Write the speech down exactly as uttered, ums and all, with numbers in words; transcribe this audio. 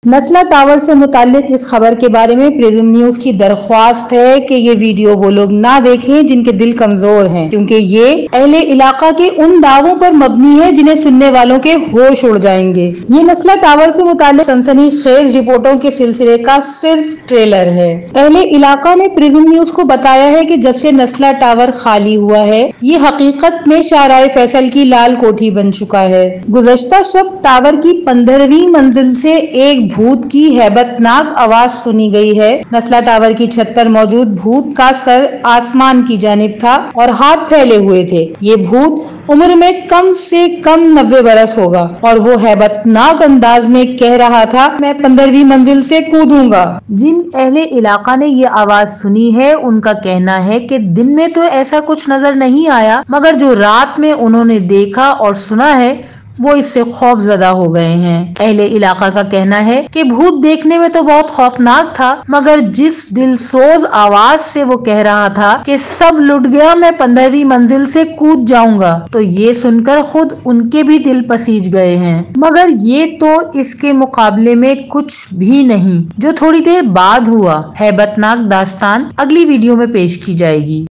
नस्ला tower से मुताल्लिक इस खबर के बारे में प्रिज्म न्यूज की दरख्वास्त है कि ये वीडियो वो लोग ना देखें जिनके दिल कमजोर हैं, क्योंकि ये अहले इलाका के उन दावों पर मबनी है जिन्हें सुनने वालों के होश उड़ जाएंगे। ये नस्ला टावर से मुताल्लिक सनसनीखेज रिपोर्टों के सिलसिले का सिर्फ ट्रेलर है। अहले इलाका ने प्रिज्म न्यूज को बताया है कि जब से नस्ला टावर खाली हुआ है, ये हकीकत में शाहराए फैसल की लाल कोठी बन चुका है। गुज़श्ता शब टावर की पंद्रहवीं मंजिल से एक भूत की हैबतनाक आवाज सुनी गई है। नस्ला टावर की छत पर मौजूद भूत का सर आसमान की जानिब था और हाथ फैले हुए थे। ये भूत उम्र में कम से कम नब्बे बरस होगा और वो हैबतनाक अंदाज में कह रहा था, मैं पंद्रहवीं मंजिल से कूदूंगा। जिन अहले इलाका ने ये आवाज सुनी है, उनका कहना है कि दिन में तो ऐसा कुछ नजर नहीं आया, मगर जो रात में उन्होंने देखा और सुना है वो इससे खौफजदा हो गए हैं। अहले इलाका का कहना है कि भूत देखने में तो बहुत खौफनाक था, मगर जिस दिलसोज आवाज से वो कह रहा था कि सब लुट गया, मैं पंद्रहवीं मंजिल से कूद जाऊंगा, तो ये सुनकर खुद उनके भी दिल पसीज गए हैं। मगर ये तो इसके मुकाबले में कुछ भी नहीं जो थोड़ी देर बाद हुआ। हैबतनाक दास्तान अगली वीडियो में पेश की जाएगी।